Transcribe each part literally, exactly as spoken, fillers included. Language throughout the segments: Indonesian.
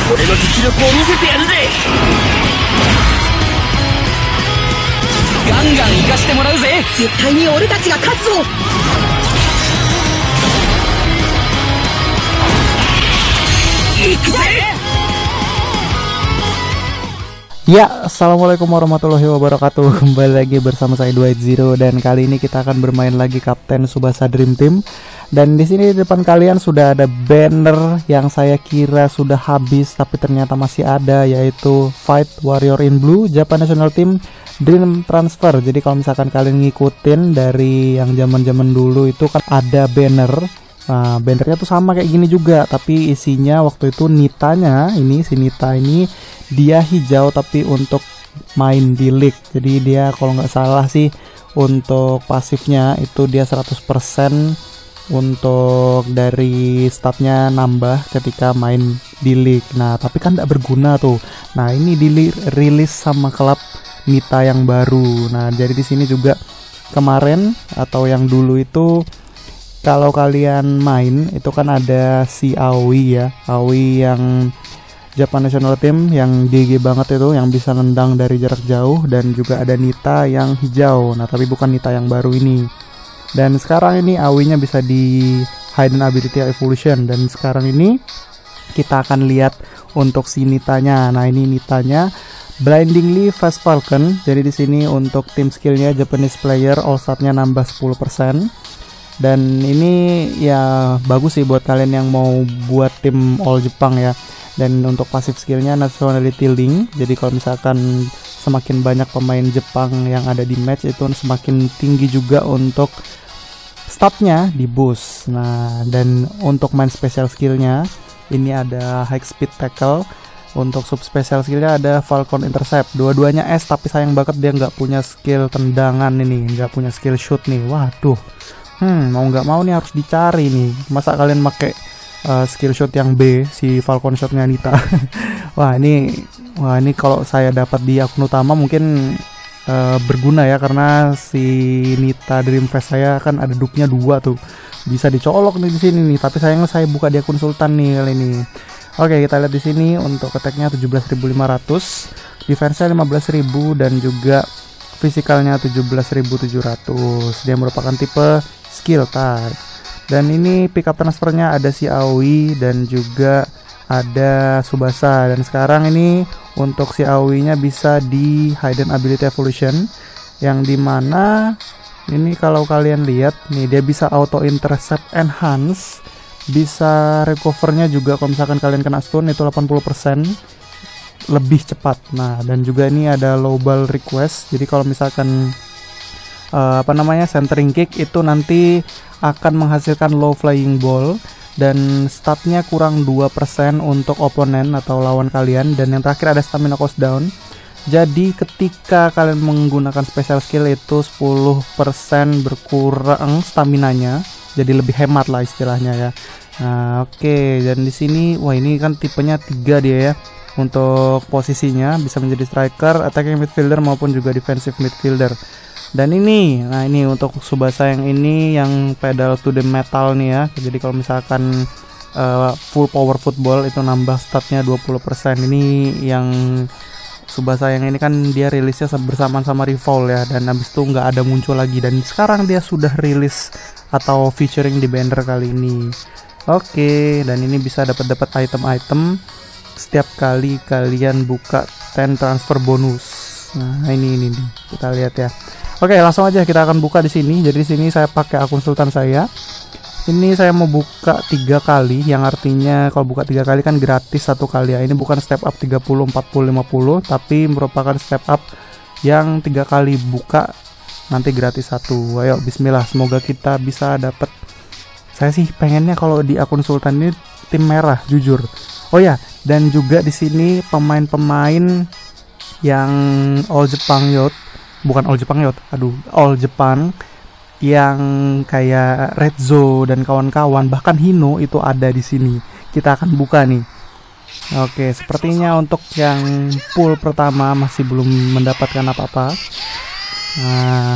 俺の実力を見せてやるぜ。ガンガン行かしてもらうぜ。 絶対に俺たちが勝つぞ。行くぜ。 Ya, assalamualaikum warahmatullahi wabarakatuh. Kembali lagi bersama saya Dwight Zero dan kali ini kita akan bermain lagi Kapten Tsubasa Dream Team. Dan di sini di depan kalian sudah ada banner yang saya kira sudah habis tapi ternyata masih ada, yaitu Fight Warrior in Blue Japan National Team Dream Transfer. Jadi kalau misalkan kalian ngikutin dari yang zaman-zaman dulu itu kan ada banner. Nah, bannernya tuh sama kayak gini juga, tapi isinya waktu itu Nitanya ini, si Nita ini dia hijau tapi untuk main di league. Jadi dia kalau nggak salah sih untuk pasifnya itu dia seratus persen untuk dari statnya nambah ketika main di league. Nah tapi kan nggak berguna tuh. Nah ini dirilis sama klub Nita yang baru. Nah jadi di sini juga kemarin atau yang dulu itu kalau kalian main itu kan ada si Aoi ya, Aoi yang Japan National Team yang G G banget itu, yang bisa nendang dari jarak jauh, dan juga ada Nita yang hijau. Nah tapi bukan Nita yang baru ini. Dan sekarang ini Aoi-nya bisa di Hidden Ability Evolution, dan sekarang ini kita akan lihat untuk si Nitanya. Nah ini Nitanya Blindingly Fast Falcon. Jadi di sini untuk tim skillnya Japanese player all statnya nambah sepuluh persen. Dan ini ya bagus sih buat kalian yang mau buat tim all Jepang ya. Dan untuk pasif skillnya Nationality Link. Jadi kalau misalkan semakin banyak pemain Jepang yang ada di match itu semakin tinggi juga untuk statnya di boost. Nah dan untuk main special skillnya ini ada High Speed Tackle. Untuk sub special skillnya ada Falcon Intercept. Dua-duanya S tapi sayang banget dia nggak punya skill tendangan ini, nggak punya skill shoot nih. Waduh. Hmm, mau nggak mau nih harus dicari nih. Masa kalian pakai uh, skill shot yang B, si Falcon shotnya Nita. Wah ini, wah ini kalau saya dapat di akun utama mungkin uh, berguna ya, karena si Nita Dream Fest saya kan ada dupnya dua tuh, bisa dicolok nih di sini nih. Tapi sayangnya saya buka di akun Sultan nih kali ini. Oke kita lihat di sini untuk attack-nya tujuh belas ribu lima ratus, defense-nya lima belas ribu, dan juga fisikalnya tujuh belas ribu tujuh ratus. Dia merupakan tipe skill type. Dan ini pickup transfernya ada si Aoi dan juga ada Tsubasa. Dan sekarang ini untuk si Aoi nya bisa di Hidden Ability Evolution, yang dimana ini kalau kalian lihat nih dia bisa auto intercept enhance, bisa recovernya juga kalau misalkan kalian kena stun itu delapan puluh persen lebih cepat. Nah dan juga ini ada low ball request. Jadi kalau misalkan Uh, apa namanya centering kick itu nanti akan menghasilkan low flying ball, dan statnya kurang dua persen untuk oponen atau lawan kalian. Dan yang terakhir ada stamina cost down. Jadi ketika kalian menggunakan special skill itu sepuluh persen berkurang staminanya, jadi lebih hemat lah istilahnya ya. Nah oke okay. Dan di sini wah ini kan tipenya tiga dia ya. Untuk posisinya bisa menjadi striker, attacking midfielder maupun juga defensive midfielder. Dan ini, nah ini untuk Tsubasa yang ini yang pedal to the metal nih ya. Jadi kalau misalkan uh, full power football itu nambah statnya dua puluh persen. Ini yang Tsubasa yang ini kan dia rilisnya bersamaan sama Revol ya. Dan habis itu nggak ada muncul lagi. Dan sekarang dia sudah rilis atau featuring di banner kali ini. Oke, dan ini bisa dapat-dapat item-item setiap kali kalian buka sepuluh transfer bonus. Nah ini ini nih, kita lihat ya. Oke langsung aja kita akan buka di sini. Jadi di sini saya pakai akun Sultan saya. Ini saya mau buka tiga kali, yang artinya kalau buka tiga kali kan gratis satu kali ya. Ini bukan step up tiga puluh, empat puluh, lima puluh, tapi merupakan step up yang tiga kali buka nanti gratis satu. Ayo bismillah, semoga kita bisa dapat. Saya sih pengennya kalau di akun Sultan ini tim merah jujur. Oh ya, dan juga di sini pemain-pemain yang all Jepang Youth, bukan all Jepang Youth, aduh, all Jepang yang kayak Redzo dan kawan-kawan, bahkan Hino itu ada di sini. Kita akan buka nih. Oke, sepertinya untuk yang pool pertama masih belum mendapatkan apa-apa. Nah,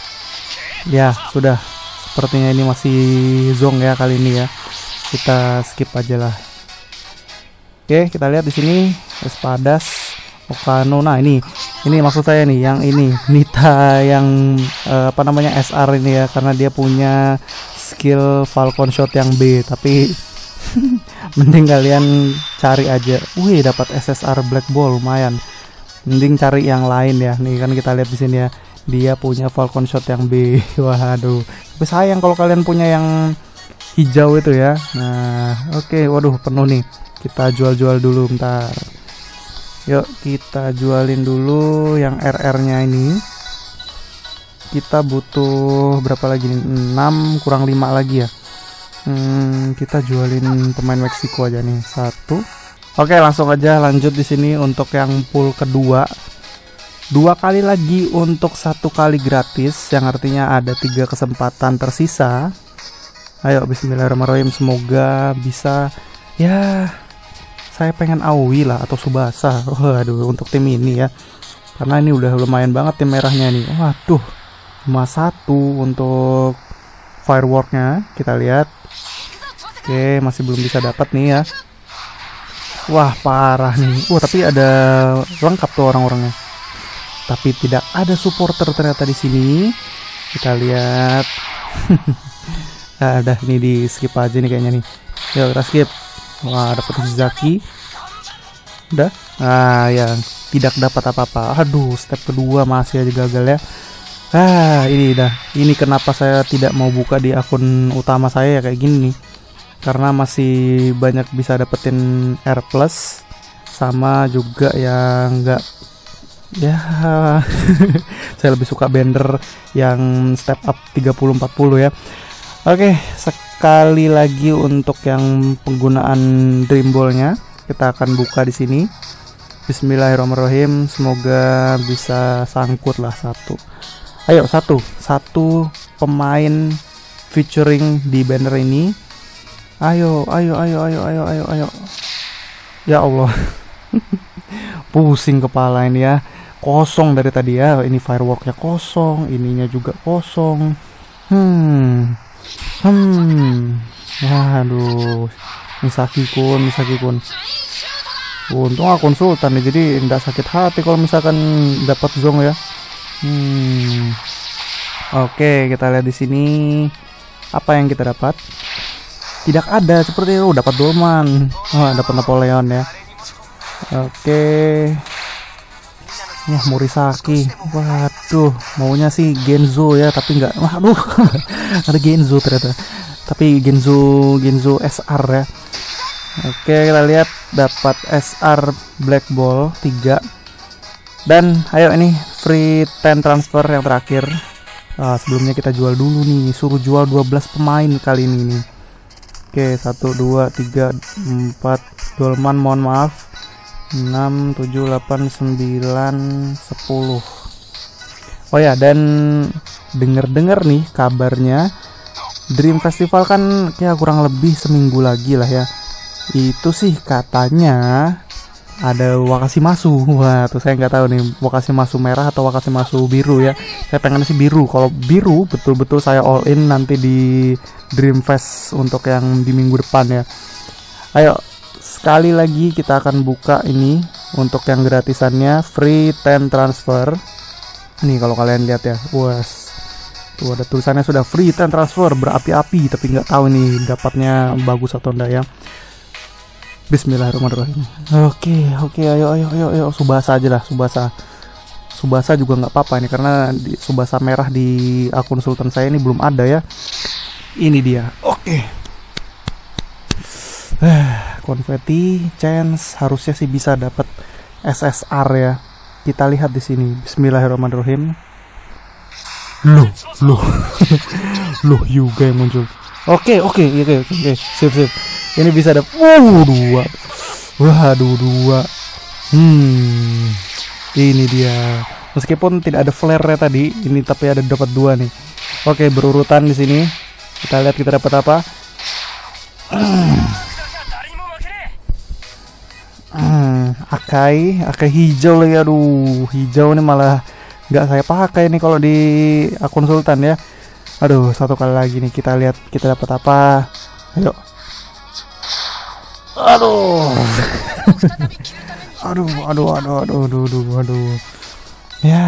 ya sudah. Sepertinya ini masih zong ya kali ini ya. Kita skip aja lah. Oke, kita lihat di sini Espadas, Okano. Nah, ini ini maksud saya nih yang ini Nita yang uh, apa namanya S R ini ya, karena dia punya skill Falcon Shot yang B, tapi mending kalian cari aja. Wih, dapat S S R Black Ball lumayan. Mending cari yang lain ya. Nih kan kita lihat di sini ya. Dia punya Falcon Shot yang B. Waduh. Tapi sayang kalau kalian punya yang hijau itu ya. Nah, oke, okay. Waduh, penuh nih. Kita jual-jual dulu bentar. Yuk, kita jualin dulu yang R R-nya ini. Kita butuh berapa lagi nih? enam kurang lima lagi ya. Hmm, kita jualin pemain Meksiko aja nih. Satu. Oke, langsung aja lanjut di sini untuk yang pool kedua. Dua kali lagi untuk satu kali gratis, yang artinya ada tiga kesempatan tersisa. Ayo, bismillahirrahmanirrahim. Semoga bisa ya. Saya pengen Aoi lah atau Subasa. Waduh, untuk tim ini ya. Karena ini udah lumayan banget tim merahnya nih. Waduh, cuma satu untuk fireworknya. Kita lihat. Oke, masih belum bisa dapat nih ya. Wah, parah nih. Wah, tapi ada lengkap tuh orang-orangnya. Tapi tidak ada supporter ternyata di sini. Kita lihat. Nah, udah ini di skip aja nih kayaknya nih. Yuk, kita skip. Wah, dapat Zaki. Udah. Ah, ya, tidak dapat apa-apa. Aduh, step kedua masih aja gagal ya. Ah, ini dah. Ini kenapa saya tidak mau buka di akun utama saya ya kayak gini nih. Karena masih banyak bisa dapetin R plus sama juga yang enggak ya. Saya lebih suka Bender yang step up tiga puluh empat puluh ya. Oke, sekali lagi untuk yang penggunaan Dream Ball-nya kita akan buka di sini. Bismillahirrahmanirrahim. Semoga bisa sangkut lah satu. Ayo satu, satu pemain featuring di banner ini. Ayo, ayo, ayo, ayo, ayo, ayo, ayo. Ya Allah, pusing kepala ini ya. Kosong dari tadi ya. Ini fireworknya kosong, ininya juga kosong. Hmm. Hmm, waduh, Misaki kun, Misaki kun. Untung akun Sultan nih, jadi tidak sakit hati kalau misalkan dapat zong ya. Hmm, oke, kita lihat di sini apa yang kita dapat. Tidak ada seperti itu, dapat Dolman, oh, dapat Napoleon ya. Oke, wah, Morisaki, waduh, maunya sih Genzo ya, tapi nggak, waduh, ada Genzo ternyata, tapi Genzo, Genzo S R ya. Oke, kita lihat dapat S R Black Ball tiga, dan ayo ini free ten transfer yang terakhir. Ah, sebelumnya kita jual dulu nih, suruh jual dua belas pemain kali ini nih. Oke, satu, dua, tiga, empat, Dolman, mohon maaf. enam, tujuh, delapan, sembilan, sepuluh. Oh ya, dan denger-denger nih kabarnya Dream Festival kan ya kurang lebih seminggu lagi lah ya. Itu sih katanya ada Wakashimasu. Wah, tuh saya nggak tahu nih Wakashimasu merah atau Wakashimasu biru ya. Saya pengen sih biru. Kalau biru betul-betul saya all in nanti di Dream Fest untuk yang di minggu depan ya. Ayo, sekali lagi kita akan buka ini untuk yang gratisannya free ten transfer. Nih kalau kalian lihat ya, was, tuh ada tulisannya sudah free ten transfer berapi-api, tapi nggak tahu nih dapatnya bagus atau enggak ya. Bismillahirrahmanirrahim. Oke, oke, ayo, ayo, ayo, ayo, Subasa aja lah, Subasa. Subasa juga nggak apa-apa ini karena di, Subasa merah di akun Sultan saya ini belum ada ya. Ini dia. Oke. Konfeti chance harusnya sih bisa dapat S S R ya. Kita lihat di sini. Bismillahirrahmanirrahim. Loh, loh. Loh juga yang muncul. Oke, oke, oke, oke. Sip, sip. Ini bisa dapat uh, dua. Waduh, dua. Hmm. Ini dia. Meskipun tidak ada flare-nya tadi, ini tapi ada dapat dua nih. Oke, berurutan di sini. Kita lihat kita dapat apa. Hmm, Akai, Akai hijau lagi. Aduh, hijau ini malah nggak saya pakai nih kalau di akun Sultan ya. Aduh, satu kali lagi nih kita lihat kita dapat apa. Ayo. Aduh. aduh, aduh, aduh, aduh, aduh, aduh, aduh. Ya.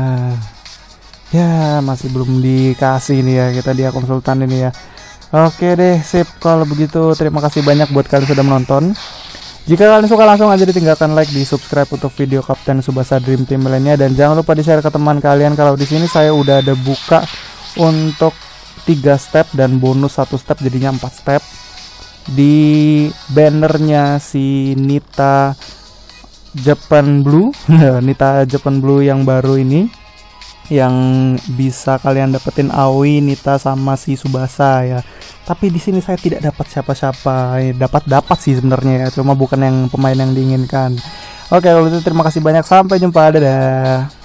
Ya, masih belum dikasih nih ya kita dia konsultan ini ya. Oke deh, sip. Kalau begitu terima kasih banyak buat kalian sudah menonton. Jika kalian suka langsung aja ditinggalkan like, di subscribe untuk video Kapten Tsubasa Dream Team lainnya, dan jangan lupa di share ke teman kalian. Kalau di sini saya udah ada buka untuk tiga step dan bonus satu step, jadinya empat step. Di bannernya si Nita Japan Blue, Nita Japan Blue yang baru ini, yang bisa kalian dapetin Aoi, Nita sama si Tsubasa ya. Tapi di sini saya tidak dapat siapa-siapa. Dapat dapat sih sebenarnya ya, cuma bukan yang pemain yang diinginkan. Oke, kalau itu terima kasih banyak, sampai jumpa, dadah.